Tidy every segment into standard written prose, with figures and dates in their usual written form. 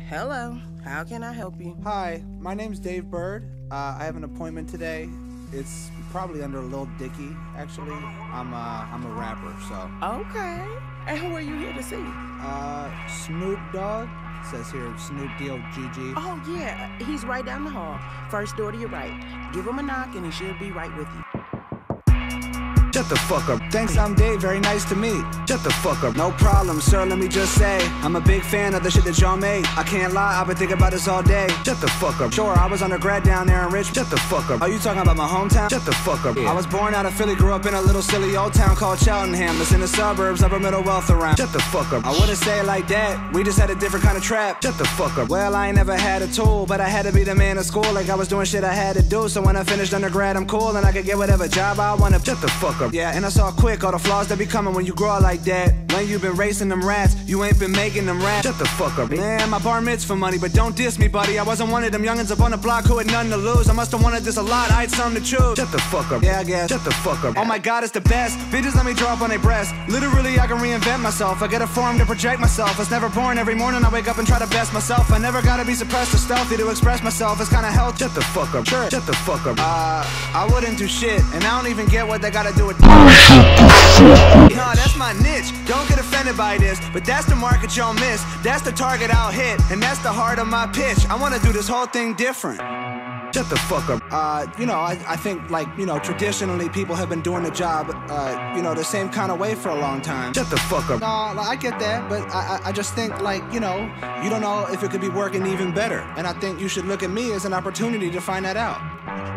Hello, how can I help you? Hi, my name's Dave Bird. I have an appointment today. It's probably under Lil Dicky, actually. I'm a rapper, so. Okay. And who are you here to see? Snoop Dogg. Says here, Snoop D-O-G-G. Oh, yeah. He's right down the hall. First door to your right. Give him a knock and he should be right with you. Shut the fuck up. Thanks, I'm Dave. Very nice to meet. Shut the fuck up. No problem, sir. Let me just say, I'm a big fan of the shit that y'all made. I can't lie, I've been thinking about this all day. Shut the fuck up. Sure, I was undergrad down there in Richmond. Shut the fuck up. Are you talking about my hometown? Shut the fuck up. Yeah. I was born out of Philly, grew up in a little silly old town called Cheltenham. That's in the suburbs, upper middle wealth around. Shut the fuck up. I wouldn't say it like that. We just had a different kind of trap. Shut the fuck up. Well, I ain't never had a tool, but I had to be the man of school. Like I was doing shit I had to do. So when I finished undergrad, I'm cool and I could get whatever job I wanna. Shut the fuck up. Yeah, and I saw quick all the flaws that be coming when you grow up like that. When you been racing them rats, you ain't been making them rap. Shut the fuck up. Man, my bar mitzvah money, but don't diss me, buddy. I wasn't one of them youngins up on the block who had nothing to lose. I must've wanted this a lot, I had something to choose. Shut the fuck up. Yeah, I guess. Shut the fuck up. Oh my god, it's the best. Bitches let me draw up on their breasts. Literally, I can reinvent myself. I get a forum to project myself. It's never boring. Every morning I wake up and try to best myself. I never gotta be suppressed or stealthy to express myself. It's kinda hell. Shut the fuck up. Sure. Shut the fuck up. I wouldn't do shit, and I don't even get what they gotta do with Nah, that's my niche. Don't get offended by this, but that's the market y'all miss. That's the target I'll hit, and that's the heart of my pitch. I wanna do this whole thing different. Shut the fuck up. You know, I think, like, you know, traditionally people have been doing the job, you know, the same kind of way for a long time. Shut the fuck up. No, I get that, but I just think, like, you know, you don't know if it could be working even better. And I think you should look at me as an opportunity to find that out.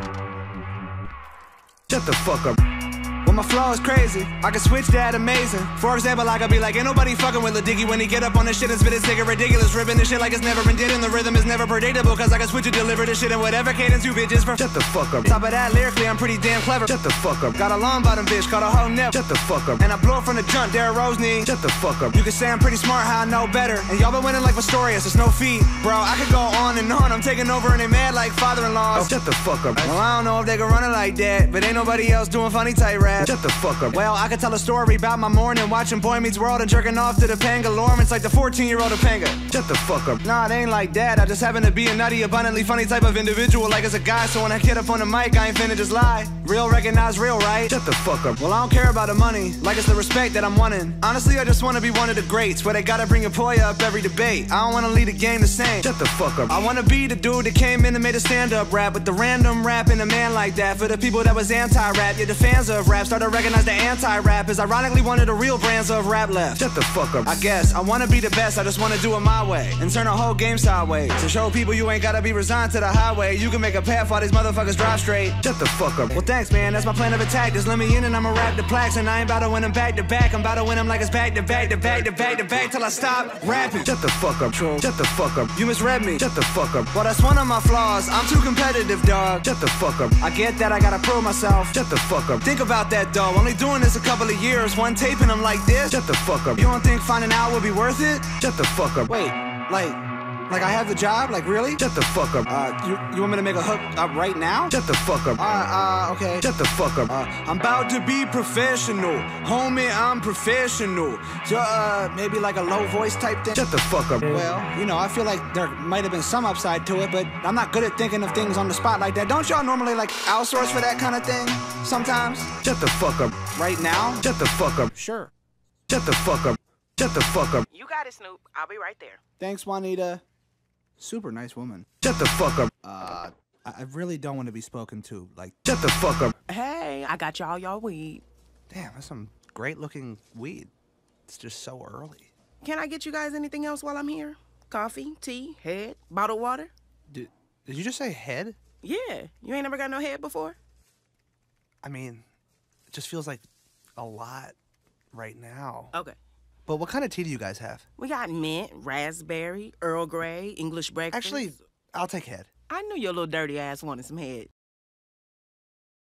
Shut the fuck up. When my flow is crazy, I can switch that amazing. For example, I could be like, ain't nobody fucking with Lil Dicky when he get up on this shit and spit his nigga ridiculous, ripping this shit like it's never been did, and the rhythm is never predictable, cause I can switch and deliver this shit in whatever cadence you bitches for. Shut the fuck up. Top of that, lyrically, I'm pretty damn clever. Shut the fuck up. Got a long bottom bitch called a hoe nip. Shut the fuck up. And I blow it from the jump, Derrick Rose knee. Shut the fuck up. You can say I'm pretty smart, how I know better. And y'all been winning like Pistorius, it's no feat. Bro, I could go on and on. I'm taking over and they mad like father-in-laws. Oh, shut the fuck up. Well, I don't know if they can run it like that, but ain't nobody else doing funny tight rap. Shut the fuck up. Well, I could tell a story about my morning, watching Boy Meets World and jerking off to the Pangalormans like the 14-year-old Topanga. Shut the fuck up. Nah, it ain't like that. I just happen to be a nutty, abundantly funny type of individual, like as a guy. So when I get up on the mic, I ain't finna just lie. Real recognize real, right? Shut the fuck up. Well, I don't care about the money, like it's the respect that I'm wanting. Honestly, I just wanna be one of the greats, where they gotta bring a Poya up every debate. I don't wanna lead the game the same. Shut the fuck up. I wanna be the dude that came in and made a stand-up rap with the random rap and a man like that. For the people that was anti-rap, yeah, the fans of rap started to recognize the anti-rap is ironically one of the real brands of rap left. Shut the fuck up. I guess I wanna be the best, I just wanna do it my way and turn the whole game sideways to show people you ain't gotta be resigned to the highway. You can make a path while these motherfuckers drive straight. Shut the fuck up. Well, thanks, man, that's my plan of attack. Just let me in and I'ma rap the plaques, and I ain't about to win them back to back. I'm about to win them like it's back to back to back to back to back till I stop rapping. Shut the fuck up, troll. Shut the fuck up. You misread me. Shut the fuck up. Well, that's one of my flaws. I'm too competitive, dog. Shut the fuck up. I get that I gotta prove myself. Shut the fuck up. Think about that, though. Only doing this a couple of years. One taping them like this. Shut the fuck up. You don't think finding out would be worth it? Shut the fuck up. Wait, like I have the job? Like, really? Shut the fuck up. You want me to make a hook up right now? Shut the fuck up. Okay. Shut the fuck up. I'm about to be professional. Homie, I'm professional. So, maybe like a low voice type thing? Shut the fuck up. Well, you know, I feel like there might have been some upside to it, but I'm not good at thinking of things on the spot like that. Don't y'all normally, like, outsource for that kind of thing? Sometimes? Shut the fuck up. Right now? Shut the fuck up. Sure. Shut the fuck up. Shut the fuck up. You got it, Snoop. I'll be right there. Thanks, Juanita. Super nice woman. Shut the fuck up. I really don't want to be spoken to. Like, shut the fuck up. Hey, I got y'all weed. Damn, that's some great looking weed. It's just so early. Can I get you guys anything else while I'm here? Coffee, tea, head, bottled water? Did you just say head? Yeah. You ain't never got no head before? I mean, it just feels like a lot right now. Okay. But what kind of tea do you guys have? We got mint, raspberry, Earl Grey, English breakfast. Actually, I'll take head. I knew your little dirty ass wanted some head.